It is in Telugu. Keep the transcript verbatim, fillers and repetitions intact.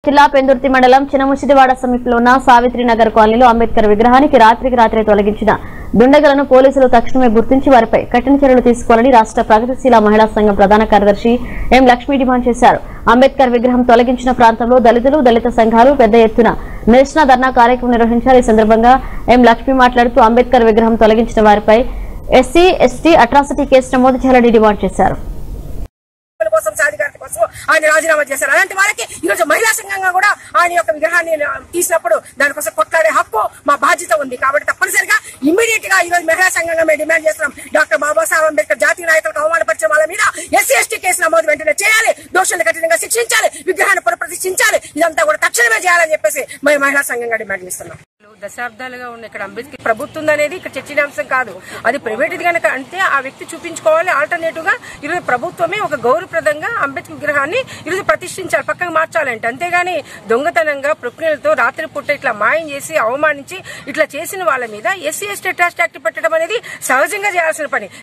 జిల్లా పెందుర్తి మండలం చినముసిడివాడ సమీపంలో ఉన్న సావిత్రి నగర్ కాలనీలో అంబేద్కర్ విగ్రహానికి రాత్రికి రాత్రి తొలగించిన దుండగులను పోలీసులు తక్షణమే గుర్తించి వారిపై కఠిన చర్యలు తీసుకోవాలని రాష్ట్ర ప్రగతిశీల మహిళా సంఘం ప్రధాన కార్యదర్శి ఎం లక్ష్మి డిమాండ్ చేశారు. అంబేద్కర్ విగ్రహం తొలగించిన ప్రాంతంలో దళితులు, దళిత సంఘాలు పెద్ద ఎత్తున నిరసన ధర్నా కార్యక్రమం నిర్వహించారు. ఈ సందర్భంగా ఎం లక్ష్మి మాట్లాడుతూ అంబేద్కర్ విగ్రహం తొలగించిన వారిపై ఎస్సీ ఎస్టీ అట్రాసిటీ కేసు నమోదు చేయాలని డిమాండ్ చేశారు. కోసం సాధికారత కోసం ఆయన రాజీనామా చేశారు. అలాంటి వాళ్ళకి ఈ రోజు మహిళా సంఘంగా కూడా ఆయన యొక్క విగ్రహాన్ని తీసినప్పుడు దానికోసం కొట్లాడే హక్కు మా బాధ్యత ఉంది. కాబట్టి తప్పనిసరిగా ఇమ్మీడియట్ గా ఈ రోజు మహిళా సంఘంగా మేము డిమాండ్ చేస్తున్నాం. డాక్టర్ బాబాసాహెబ్ అంబేద్కర్ జాతీయ నాయకులకు అవమానపరిచే వాళ్ళ మీద ఎస్సీ ఎస్టీ కేసు నమోదు వెంటనే చేయాలి, దోషులను కఠినంగా శిక్షించాలి, విగ్రహాన్ని పునఃప్రతిష్ఠించాలి. ఇదంతా కూడా తక్షణమే చేయాలని చెప్పేసి మేము మహిళా సంఘంగా డిమాండ్ చేస్తున్నాం. దశాబ్దాలుగా ఉన్న ఇక్కడ అంబేద్కర్ ప్రభుత్వం అనేది ఇక్కడ చర్చనీయాంశం కాదు. అది ప్రైవేట్ కనుక అంటే ఆ వ్యక్తి చూపించుకోవాలి. ఆల్టర్నేటివ్ గా ఈరోజు ప్రభుత్వమే ఒక గౌరవప్రదంగా అంబేద్కర్ విగ్రహాన్ని ఈరోజు ప్రతిష్ఠించాలి, పక్కకు మార్చాలంటే. అంతేగాని దొంగతనంగా ప్రక్రియలతో రాత్రి పూట ఇట్లా మాయం చేసి అవమానించి ఇట్లా చేసిన వాళ్ళ మీద ఎస్సీ ఎస్టీ ట్రస్ట్ యాక్ట్ పెట్టడం అనేది సహజంగా చేయాల్సిన పని.